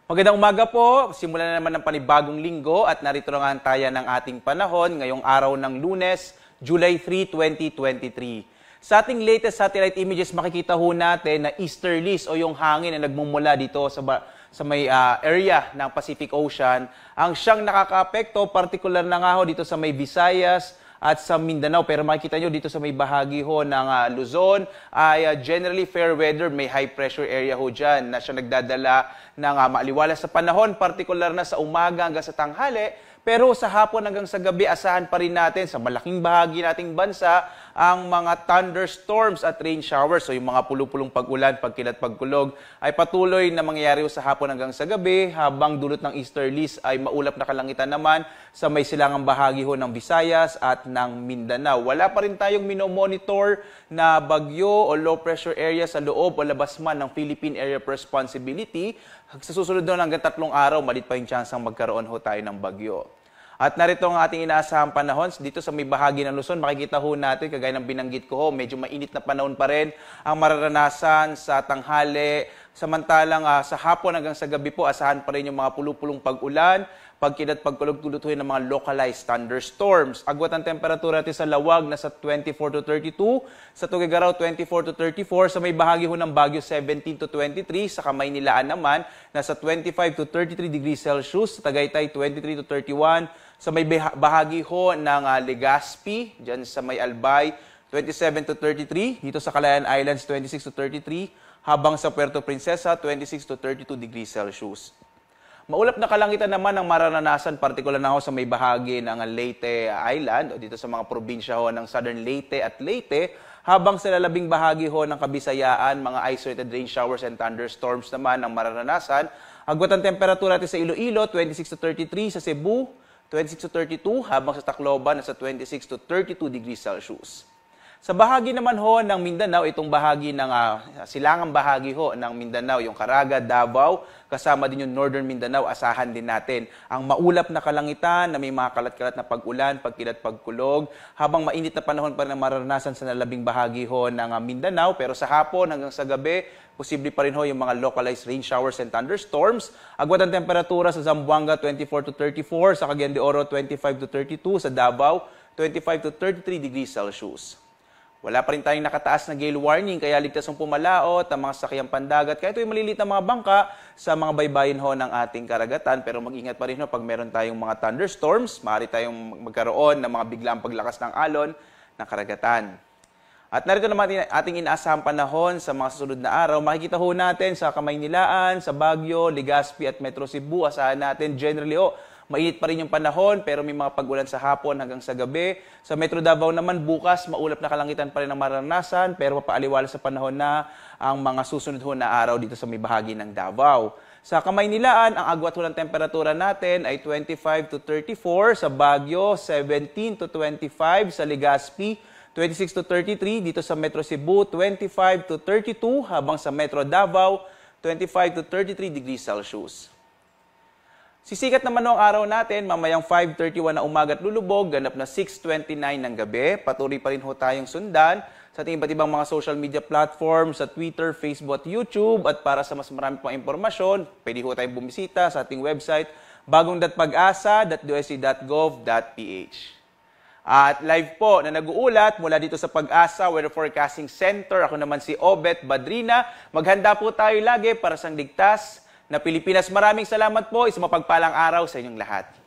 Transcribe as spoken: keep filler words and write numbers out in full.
Magandang umaga po. Simulan na naman ng panibagong linggo at narito na nga ang taya ng ating panahon ngayong araw ng Lunes, July third, twenty twenty-three. Sa ating latest satellite images, makikita ho natin na easterlies o yung hangin na nagmumula dito sa, sa may uh, area ng Pacific Ocean ang siyang nakakaapekto, particular na nga ho dito sa may Visayas at sa Mindanao. Pero makikita nyo dito sa may bahagi ho ng uh, Luzon ay uh, generally fair weather, may high pressure area ho dyan na siya nagdadala ng uh, maaliwalas sa panahon, particular na sa umaga hanggang sa tanghali. Pero sa hapon hanggang sa gabi, asahan pa rin natin sa malaking bahagi nating bansa ang mga thunderstorms at rain showers. So yung mga pulupulong pag-ulan, pagkilat, pagkulog ay patuloy na mangyayari sa hapon hanggang sa gabi, habang dulot ng easterlies ay maulap na kalangitan naman sa may silangang bahagi ho ng Visayas at ng Mindanao. Wala pa rin tayong minomonitor na bagyo o low pressure area sa loob o labas man ng Philippine Area of Responsibility. Sa susunod doon hanggang tatlong araw, malit pa yung chance ang magkaroon ho tayo ng bagyo. At narito ang ating inaasahang panahon. Dito sa may bahagi ng Luzon, makikita ho natin, kagaya ng binanggit ko ho, medyo mainit na panahon pa rin ang mararanasan sa tanghali. Samantalang uh, sa hapon hanggang sa gabi po, asahan pa rin yung mga pulupulong pag-ulan, pagkilat, pagkulog-tulutuhin ng mga localized thunderstorms. Agwat ang temperatura natin sa Lawag na sa twenty-four to thirty-two, sa Tuguegarao twenty-four to thirty-four, sa may bahagi ho ng Baguio seventeen to twenty-three, sa Kamaynilaan naman nasa twenty-five to thirty-three degrees Celsius, sa Tagaytay twenty-three to thirty-one, sa may bahagi ho ng uh, Legazpi, dyan sa may Albay, twenty-seven to thirty-three, dito sa Calayan Islands twenty-six to thirty-three, habang sa Puerto Princesa twenty-six to thirty-two degrees Celsius. Maulap na kalangitan naman ang mararanasan, partikular na ho sa may bahagi ng Leyte Island o dito sa mga probinsya ho ng Southern Leyte at Leyte, habang sa lalabing bahagi ho ng Kabisayaan, mga isolated rain showers and thunderstorms naman ang mararanasan. Agwat ang temperatura natin sa Iloilo, twenty-six to thirty-three, sa Cebu, twenty-six to thirty-two, habang sa Tacloban nasa twenty-six to thirty-two degrees Celsius. Sa bahagi naman ho ng Mindanao, itong bahagi ng uh, silangang bahagi ho ng Mindanao, yung Caraga, Davao, kasama din yung Northern Mindanao, asahan din natin ang maulap na kalangitan na may mga kalat-kalat na pag-ulan, pagkilat, pagkulog, habang mainit na panahon pa rin ang mararanasan sa nalabing bahagi ho ng uh, Mindanao. Pero sa hapon hanggang sa gabi, posible pa rin ho yung mga localized rain showers and thunderstorms. Agwat ang temperatura sa Zamboanga twenty-four to thirty-four, sa Cagayan de Oro twenty-five to thirty-two, sa Davao twenty-five to thirty-three degrees Celsius. Wala pa rin tayong nakataas na gale warning, kaya ligtas ang pumalaot ang mga sasakyang pandagat. Kaya ito yung maliliit na mga bangka sa mga baybayin ho ng ating karagatan. Pero mag-ingat pa rin ho pag meron tayong mga thunderstorms, maaari tayong magkaroon ng mga biglang paglakas ng alon ng karagatan. At narito naman ating inaasahang panahon sa mga susunod na araw. Makikita ho natin sa Kamaynilaan, sa Baguio, Legazpi at Metro Cebu. Asahan natin generally ho, mainit pa rin yung panahon, pero may mga pag-ulan sa hapon hanggang sa gabi. Sa Metro Davao naman, bukas, maulap na kalangitan pa rin ang mararanasan, pero papaaliwala sa panahon na ang mga susunod ho na araw dito sa may bahagi ng Davao. Sa Kamaynilaan, ang agwat ho ng temperatura natin ay twenty-five to thirty-four, sa Baguio, seventeen to twenty-five, sa Legazpi, twenty-six to thirty-three, dito sa Metro Cebu, twenty-five to thirty-two, habang sa Metro Davao, twenty-five to thirty-three degrees Celsius. Sisikat naman ang araw natin, mamayang five thirty-one na umaga at lulubog, ganap na six twenty-nine ng gabi. Patuloy pa rin ho tayong sundan sa ating iba't ibang mga social media platforms, sa Twitter, Facebook at YouTube. At para sa mas marami pang impormasyon, pwede ho tayong bumisita sa ating website, bagong dot pag-asa dot d o s c dot gov dot p h. At live po na nag-uulat mula dito sa Pag-asa Weather Forecasting Center. Ako naman si Obet Badrina. Maghanda po tayo lagi para sa ligtas na Pilipinas. Maraming salamat po. Isang mapagpalang araw sa inyong lahat.